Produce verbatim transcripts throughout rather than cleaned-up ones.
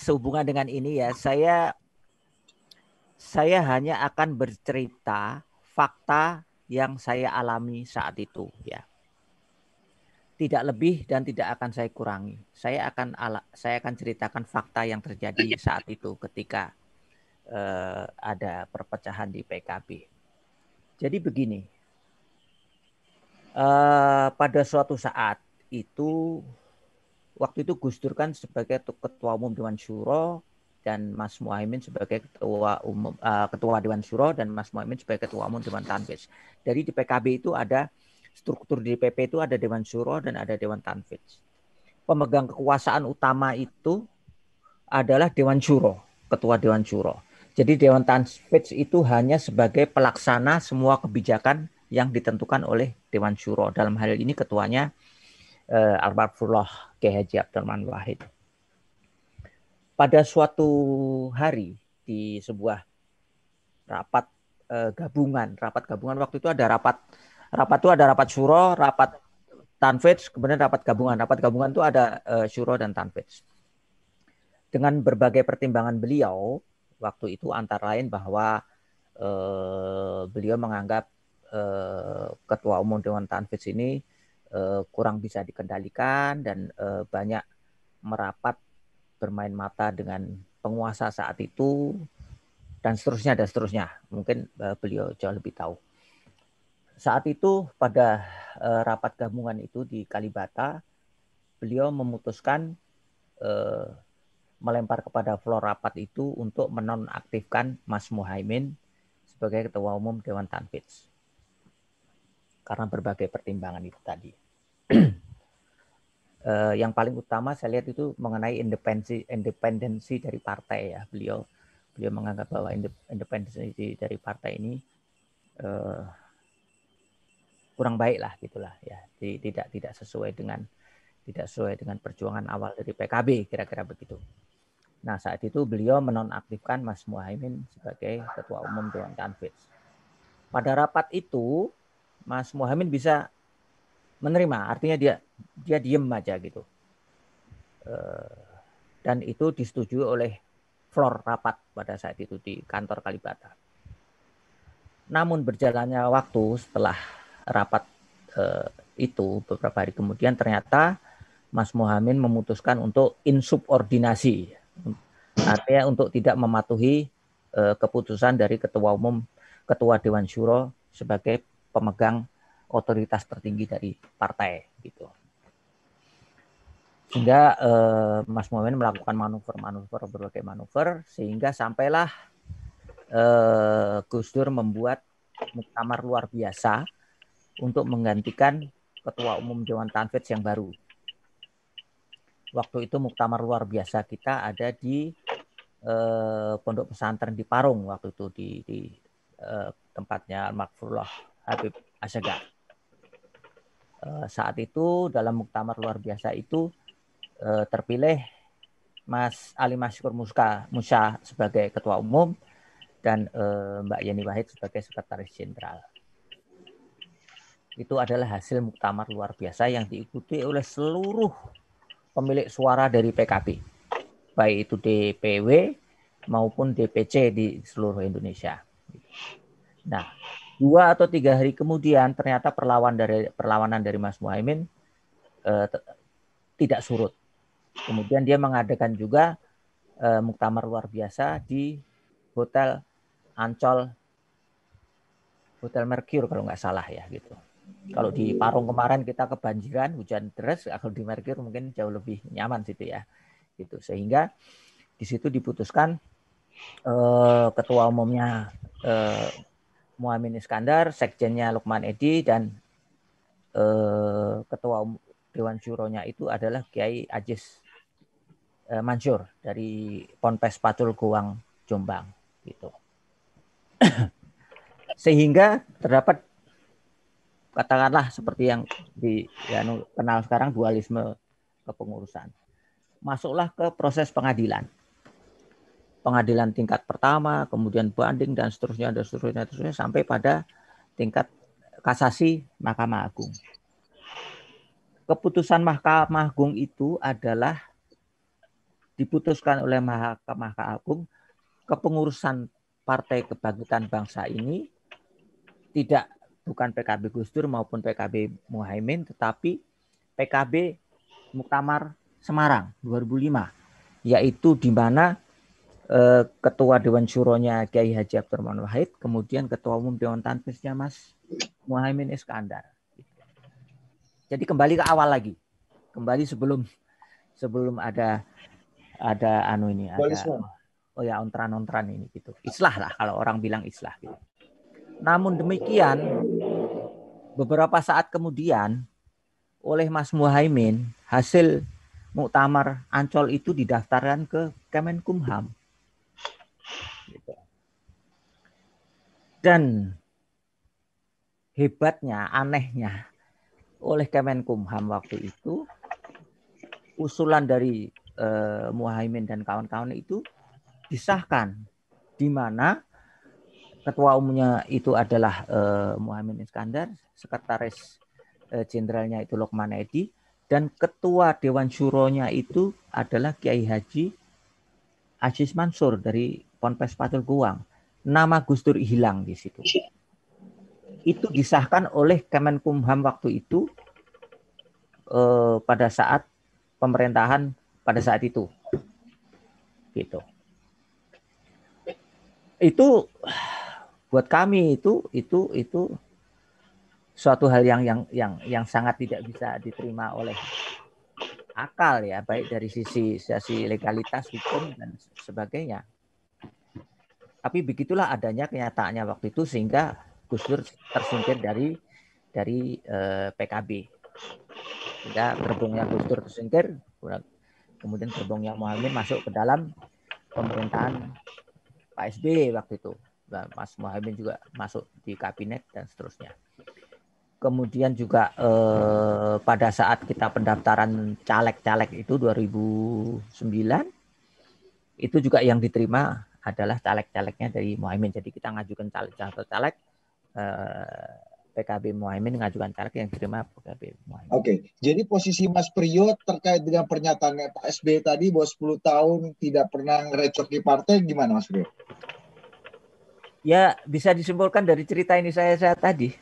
sehubungan dengan ini ya, saya saya hanya akan bercerita fakta yang saya alami saat itu ya. Tidak lebih dan tidak akan saya kurangi. Saya akan ala, saya akan ceritakan fakta yang terjadi saat itu ketika eh, ada perpecahan di P K B. Jadi begini, eh, pada suatu saat itu, waktu itu Gus Dur kan sebagai ketua umum Dewan Syuro dan Mas Muhaimin sebagai ketua umum uh, ketua Dewan Syuro dan Mas Muhaimin sebagai ketua umum Dewan Tanfidz. Jadi di P K B itu ada struktur di D P P itu ada Dewan Syuro dan ada Dewan Tanfidz. Pemegang kekuasaan utama itu adalah Dewan Syuro, ketua Dewan Syuro. Jadi Dewan Tanfidz itu hanya sebagai pelaksana semua kebijakan yang ditentukan oleh Dewan Syuro. Dalam hal ini ketuanya eh, Almarhumullah Kiai Haji Abdurrahman Wahid. Pada suatu hari di sebuah rapat eh, gabungan, rapat gabungan waktu itu ada rapat rapat itu ada rapat syuro, rapat Tanfidz, kemudian rapat gabungan. Rapat gabungan itu ada eh, syuro dan Tanfidz. Dengan berbagai pertimbangan beliau waktu itu antara lain bahwa eh, beliau menganggap eh, ketua umum Dewan Tanfidz ini eh, kurang bisa dikendalikan dan eh, banyak merapat bermain mata dengan penguasa saat itu dan seterusnya dan seterusnya. Mungkin uh, beliau jauh lebih tahu. Saat itu pada uh, rapat gabungan itu di Kalibata, beliau memutuskan uh, melempar kepada floor rapat itu untuk menonaktifkan Mas Muhaimin sebagai ketua umum Dewan Tanfidz. Karena berbagai pertimbangan itu tadi. uh, yang paling utama saya lihat itu mengenai independensi independensi dari partai ya. Beliau beliau menganggap bahwa independensi dari partai ini uh, kurang baik lah gitulah ya. Jadi, tidak tidak sesuai dengan tidak sesuai dengan perjuangan awal dari P K B kira-kira begitu. Nah saat itu beliau menonaktifkan Mas Muhaimin sebagai ketua umum Dewan Tanfidz. Pada rapat itu Mas Muhaimin bisa menerima, artinya dia dia diem aja gitu. Dan itu disetujui oleh floor rapat pada saat itu di kantor Kalibata. Namun berjalannya waktu setelah rapat eh, itu beberapa hari kemudian ternyata Mas Muhaimin memutuskan untuk insubordinasi, artinya untuk tidak mematuhi eh, keputusan dari ketua umum, ketua Dewan Syuro sebagai pemegang otoritas tertinggi dari partai gitu. Sehingga eh, Mas Muhaimin melakukan manuver-manuver, berbagai manuver, sehingga sampailah eh, Gus Dur membuat muktamar luar biasa untuk menggantikan ketua umum Dewan Tanfidz yang baru. Waktu itu muktamar luar biasa kita ada di eh, pondok pesantren di Parung waktu itu di, di eh, tempatnya Almarhumullah Habib Asyaga. Eh, saat itu dalam muktamar luar biasa itu eh, terpilih Mas Ali Masykur Muska Musa sebagai ketua umum dan eh, Mbak Yeni Wahid sebagai sekretaris jenderal. Itu adalah hasil muktamar luar biasa yang diikuti oleh seluruh pemilik suara dari P K B, baik itu D P W maupun D P C di seluruh Indonesia. Nah, dua atau tiga hari kemudian ternyata perlawanan dari perlawanan dari Mas Muhaimin eh, tidak surut. Kemudian dia mengadakan juga eh, muktamar luar biasa di Hotel Ancol, Hotel Mercure kalau nggak salah ya gitu. Kalau di Parung kemarin kita kebanjiran, hujan deras, kalau di Mercure mungkin jauh lebih nyaman situ ya. Gitu. Sehingga di situ diputuskan eh, ketua umumnya eh, Muhaimin Iskandar, sekjennya Lukman Edi dan eh, ketua umum Dewan Syuronya itu adalah Kiai Ajis eh, Mansur dari Ponpes Pacul Goang Jombang gitu. Sehingga terdapat katakanlah seperti yang dikenal sekarang dualisme kepengurusan. Masuklah ke proses pengadilan. Pengadilan tingkat pertama, kemudian banding dan seterusnya dan seterusnya, dan seterusnya sampai pada tingkat kasasi Mahkamah Agung. Keputusan Mahkamah Agung itu adalah diputuskan oleh Mahkamah Agung, kepengurusan Partai Kebangkitan Bangsa ini tidak bukan P K B Gus Dur maupun P K B Muhaimin, tetapi P K B Muktamar Semarang dua ribu lima, yaitu di mana eh, Ketua Dewan Syuronya Kiai Haji Abdurrahman Wahid, kemudian Ketua Umum Dewan Tanfisnya Mas Muhaimin Iskandar. Jadi kembali ke awal lagi, kembali sebelum sebelum ada ada anu ini ada oh ya ontran-ontran ini gitu, islah lah kalau orang bilang islah gitu. Namun demikian beberapa saat kemudian oleh Mas Muhaimin hasil Muktamar Ancol itu didaftarkan ke Kemenkumham. Gitu. Dan hebatnya, anehnya oleh Kemenkumham waktu itu usulan dari eh, Muhaimin dan kawan-kawan itu disahkan, di mana ketua umumnya itu adalah eh, Muhaimin Iskandar, sekretaris eh, jenderalnya itu Lokman Edi, dan ketua Dewan Syuronya itu adalah Kiai Haji Aziz Mansur dari Ponpes Patul Guang. Nama Gus Dur hilang di situ. Itu disahkan oleh Kemenkumham waktu itu eh, pada saat pemerintahan pada saat itu. Gitu. Itu buat kami itu itu itu suatu hal yang yang yang yang sangat tidak bisa diterima oleh akal ya, baik dari sisi sisi legalitas hukum dan sebagainya. Tapi begitulah adanya kenyataannya waktu itu sehingga Gus Dur tersingkir dari dari eh, P K B. Sehingga gerbongnya Gus Dur tersingkir, kemudian gerbongnya Muhaimin masuk ke dalam pemerintahan Pak S B Y waktu itu. Mas Muhaimin juga masuk di kabinet dan seterusnya. Kemudian juga eh, pada saat kita pendaftaran caleg-caleg itu dua ribu sembilan, itu juga yang diterima adalah caleg-calegnya dari Muhaimin. Jadi kita ngajukan caleg-caleg, eh, P K B Muhaimin ngajukan caleg yang diterima P K B Muhaimin. Oke, jadi posisi Mas Priyo terkait dengan pernyataannya Pak S B Y tadi bahwa sepuluh tahun tidak pernah ngerecoki partai, gimana Mas Priyo? Ya bisa disimpulkan dari cerita ini saya, saya tadi.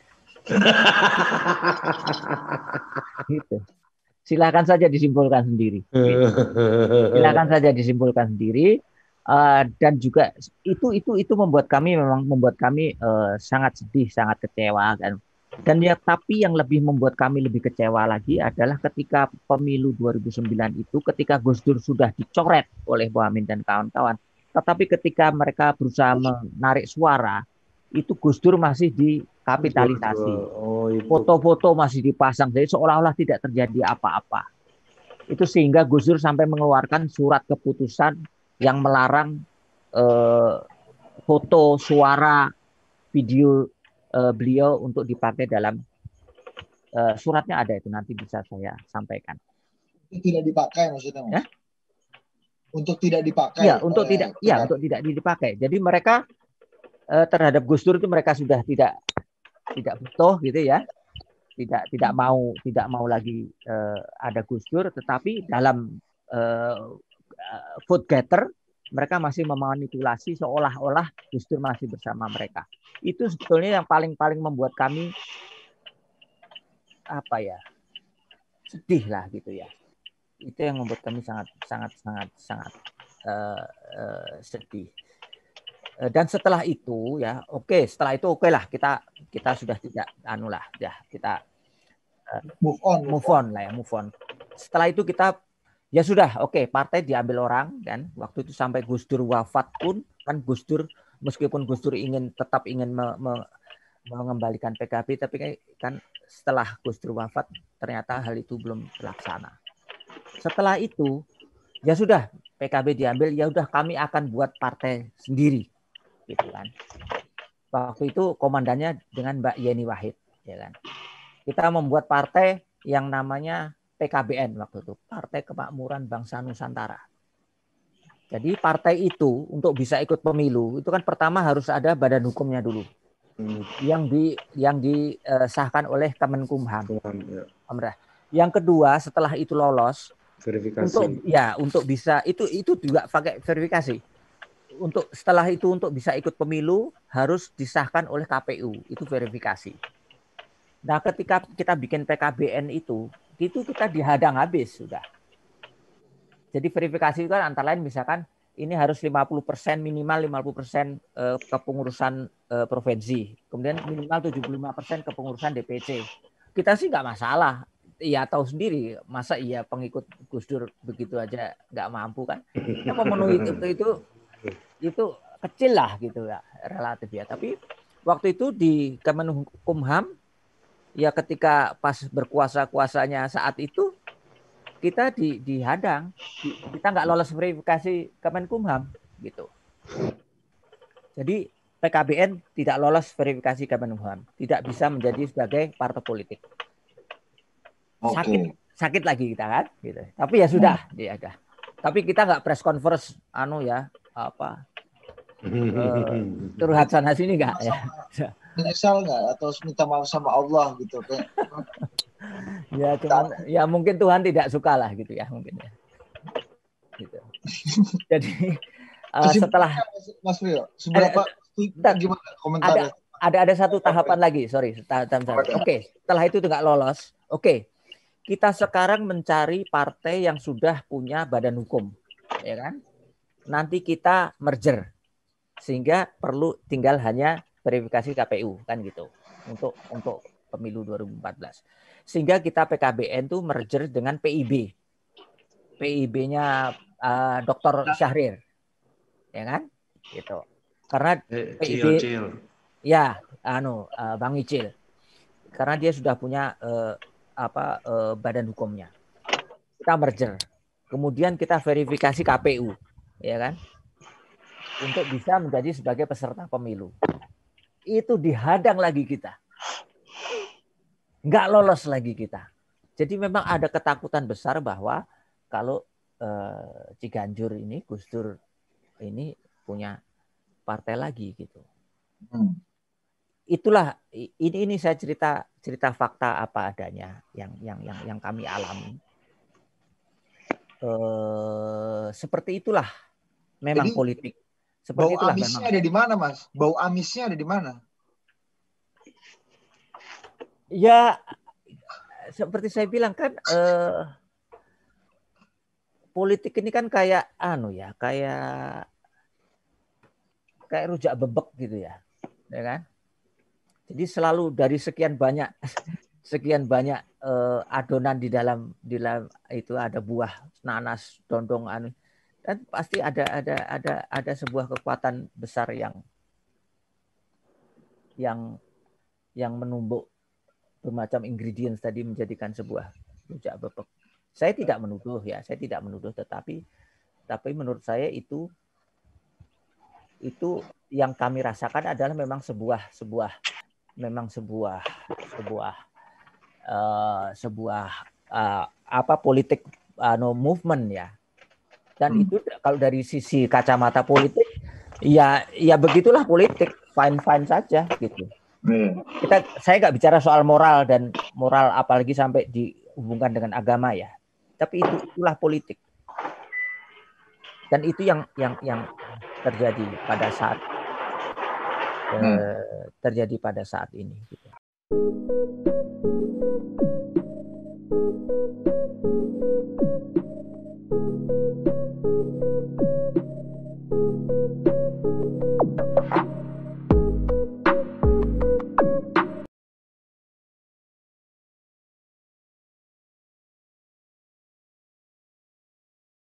Gitu. Silakan saja disimpulkan sendiri. Gitu. Silakan saja disimpulkan sendiri. Uh, dan juga itu itu itu membuat kami memang membuat kami uh, sangat sedih, sangat kecewa kan. Dan ya tapi yang lebih membuat kami lebih kecewa lagi adalah ketika pemilu dua ribu sembilan itu, ketika Gus Dur sudah dicoret oleh Muhaimin dan kawan-kawan, tetapi ketika mereka berusaha menarik suara, itu Gus Dur masih dikapitalisasi. Foto-foto masih dipasang, jadi seolah-olah tidak terjadi apa-apa. Itu sehingga Gus Dur sampai mengeluarkan surat keputusan yang melarang eh, foto, suara, video eh, beliau untuk dipakai dalam eh, suratnya ada itu, nanti bisa saya sampaikan. Itu tidak dipakai maksudnya, Mas? Ya? Untuk tidak dipakai. Ya, untuk tidak, ya, untuk tidak dipakai. Jadi mereka eh, terhadap Gus Dur itu mereka sudah tidak tidak butuh gitu ya. Tidak tidak mau tidak mau lagi eh, ada Gus Dur, tetapi dalam eh, vote getter mereka masih memanipulasi seolah-olah Gus Dur masih bersama mereka. Itu sebetulnya yang paling-paling membuat kami apa ya, sedih lah gitu ya. Itu yang membuat kami sangat sangat sangat sangat uh, uh, sedih. Uh, dan setelah itu ya, oke, okay, setelah itu oke okay lah, kita kita sudah tidak anu lah, ya kita uh, move on, move, move on. on lah ya, move on. Setelah itu kita ya sudah, oke, okay, partai diambil orang kan. Waktu itu sampai Gus Dur wafat pun kan Gus Dur, meskipun Gus Dur ingin tetap ingin me, me, mengembalikan P K B, tapi kan setelah Gus Dur wafat ternyata hal itu belum terlaksana. Setelah itu ya sudah, P K B diambil, ya udah kami akan buat partai sendiri gitu kan. Waktu itu komandannya dengan Mbak Yeni Wahid ya kan. Kita membuat partai yang namanya P K B N waktu itu, Partai Kemakmuran Bangsa Nusantara. Jadi partai itu untuk bisa ikut pemilu itu kan pertama harus ada badan hukumnya dulu, hmm. yang di yang disahkan oleh Kemenkumham. Hmm. Yang kedua setelah itu lolos, verifikasi. Untuk ya untuk bisa itu itu juga pakai verifikasi. Untuk setelah itu untuk bisa ikut pemilu harus disahkan oleh K P U, itu verifikasi. Nah, ketika kita bikin P K B N itu, itu kita dihadang habis sudah. Jadi verifikasi itu kan antara lain misalkan ini harus lima puluh persen minimal lima puluh persen kepengurusan provinsi, kemudian minimal tujuh puluh lima persen kepengurusan D P C. Kita sih nggak masalah. Iya tahu sendiri, masa iya pengikut Gus Dur begitu aja nggak mampu kan? Kita memenuhi itu itu itu kecil lah gitu ya relatif ya. Tapi waktu itu di Kemenkumham ya ketika pas berkuasa kuasanya saat itu kita di, dihadang, kita nggak lolos verifikasi Kemenkumham gitu. Jadi P K B N tidak lolos verifikasi Kemenkumham, tidak bisa menjadi sebagai partai politik. Sakit, okay. sakit lagi kita kan, gitu. Tapi ya sudah, hmm. ya ada. Tapi kita nggak press conference, anu ya, apa, uh, curhat sana sini nggak ya. Menyesal nggak atau minta maaf sama Allah gitu kayak. Ya cuman, ya mungkin Tuhan tidak suka lah gitu ya mungkin ya. Gitu. Jadi uh, setelah Mas Rio, seberapa ada, gimana komentarnya? Ada, ada ada satu tahapan lagi, sorry, tahapan Oke, okay. Setelah itu nggak lolos, oke. Okay. Kita sekarang mencari partai yang sudah punya badan hukum, ya kan? Nanti kita merger, sehingga perlu tinggal hanya verifikasi K P U kan gitu untuk untuk pemilu dua ribu empat belas. Sehingga kita P K B N tuh merger dengan P I B, P I B-nya uh, Doktor Syahrir, ya kan? Gitu. Karena P I B, Cil, ya, anu uh, Bang Icil, karena dia sudah punya uh, apa eh, badan hukumnya. Kita merger. Kemudian kita verifikasi K P U, ya kan? Untuk bisa menjadi sebagai peserta pemilu. Itu dihadang lagi kita. Nggak lolos lagi kita. Jadi memang ada ketakutan besar bahwa kalau eh, Ciganjur ini, Gus Dur ini punya partai lagi gitu. Hmm. Itulah ini ini saya cerita cerita fakta apa adanya yang yang yang yang kami alami. Eh, seperti itulah memang Jadi, politik. bau Seperti itulah amisnya memang. ada di mana, Mas? Bau amisnya ada di mana? Ya seperti saya bilang kan eh, politik ini kan kayak anu ya, kayak kayak rujak bebek gitu ya. Ya kan? Jadi selalu dari sekian banyak sekian banyak uh, adonan di dalam di dalam itu ada buah nanas, dondong anu. Dan pasti ada ada ada ada sebuah kekuatan besar yang yang yang menumbuk bermacam ingredients tadi menjadikan sebuah rujak bebek. Saya tidak menuduh ya, saya tidak menuduh tetapi tapi menurut saya itu itu yang kami rasakan adalah memang sebuah sebuah memang sebuah sebuah uh, sebuah uh, apa politik uh, no movement ya. Dan hmm. itu kalau dari sisi kacamata politik ya ya begitulah politik, fine fine saja gitu. Hmm. Kita saya nggak bicara soal moral dan moral apalagi sampai dihubungkan dengan agama ya. Tapi itu itulah politik. Dan itu yang yang yang terjadi pada saat Hmm. terjadi pada saat ini. Gitu.